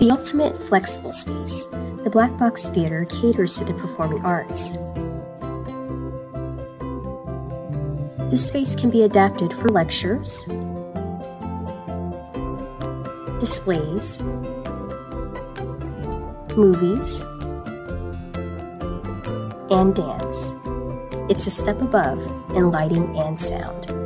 The ultimate flexible space, the Black Box Theater caters to the performing arts. This space can be adapted for lectures, displays, movies, and dance. It's a step above in lighting and sound.